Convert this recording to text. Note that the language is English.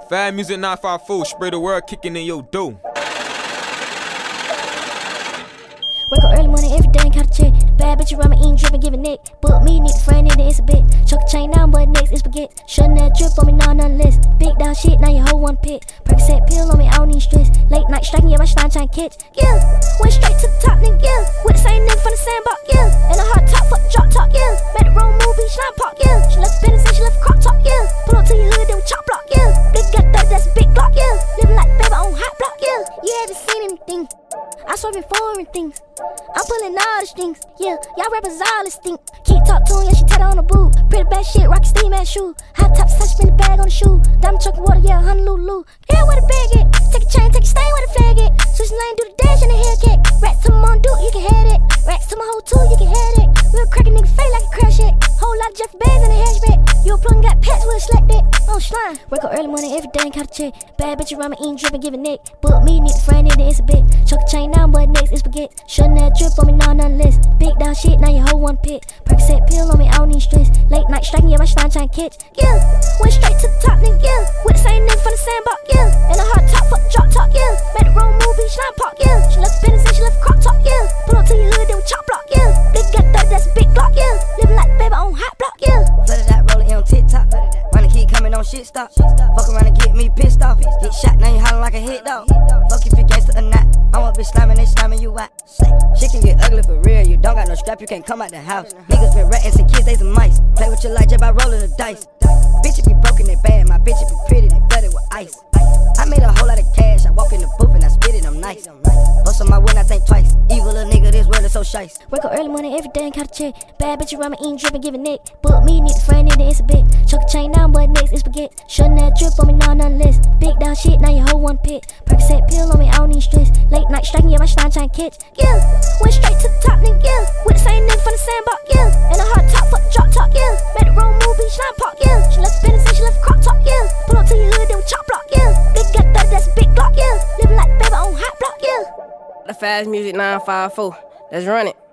Fad Music 954, spray the word kicking in your dough. Wake up early morning every day and count a check. Bad bitch around me eating, dripping, giving neck. Book me, need a friend, and it's a bit. Chuck a chain down, but next is spaghetti. Shutting that drip on me, nah, none less. Big dog shit, now your hoe one pick. Percocet pill on me, I don't need stress. Late night striking, yeah, my slime trying to catch. Yeah, went straight to the top, nigga, yeah. With the same nigga from the sandbox, yeah. And a hard top, fuck the drop top, yeah. Made the wrong movie, slime park, yeah. She left the business and she left a crop top, yeah. Pull up to your hood, then we chop block, yeah. Big gut, that's a big block, yeah. Living like baby on hot block, yeah. You haven't seen anything. I swerving foreign things. I'm pulling all the strings. Yeah, y'all rappers all this stink. Keep talk to him, yeah, she tatted on the boot. Pretty bad shit, rocky steam ass shoe. Hot top, such spin the bag on the shoe. Diamond chocolate water, yeah, Honolulu. Yeah, where the bag at? Take a chain, take a stain, where the flag at? Switch the lane, do the dash and the Hellcat. Rats to my dude, you can have it. Rats to my hoe too, you can have it. We'll crack a nigga face like a crash it. Whole lot of Jeff bags in the hatchback. You a plug and got pets, we'll slack that. On slime. Wake up early morning every day and count a check. Bad bitch around me eating, dripping, giving neck. Book me, need a friend, and it's a bit. Chuck a chain down, but next is spaghetti. Shutting that drip on me, nah, none less. Big dog shit, now your hoe one pick. Percocet pill on me, I don't need stress. Late night striking, yeah, my slime trying to catch. Yeah, went straight to the top, nigga, yeah. With the same nigga from the sandbox, yeah. And a hard top, fuck the drop top, yeah. Made the wrong movie, slime park, yeah. She left the business and she left a crop top, yeah. Pull up to your hood, then we chop block, yeah. Big gut, that's a big block, yeah. Living like baby on hot block, yeah. Flooded that rolling on TikTok. Running keep coming on shit stop. Fuck around and get me pissed off. Get shot, now you hollering like a hit dog. Fuck if you gangsta or not. I want bitch slamming, they slamming you out. Shit can get ugly for real. You don't got no strap, you can't come out the house. Niggas been ratting since kids, they some mice. Play with your life just by rolling the dice. Bitch, if you broken, they bad. My bitch, if you pretty, they flooded with ice. I made a whole lot of cash. I walk in the booth and I spit it, I'm nice. Bust on my win, I think twice. Evil little nigga, this world is so shice. Wake up early morning every day and count a check. Bad bitch around me eating, dripping, giving neck. Book me, need a friend, and it's a bit. Chuck a chain down, but next is spaghetti. Shutting that drip on me, nah, none less. Big dog shit, now your hoe one pick. Percocet pill on me, I don't need stress. Late night striking, yeah, my slime trying to catch. Yeah, went straight to the top, nigga, yeah. With the same nigga from the sandbox, yeah. And a hard top, fuck the drop top, yeah. Made the wrong movie, slime park, yeah. She left the business and she left a crop top, yeah. Pull up to your hood, then we chop block, yeah. Big gut, that's a big block, yeah. Living like baby on hot block, yeah. The Fad Music 954. Let's run it.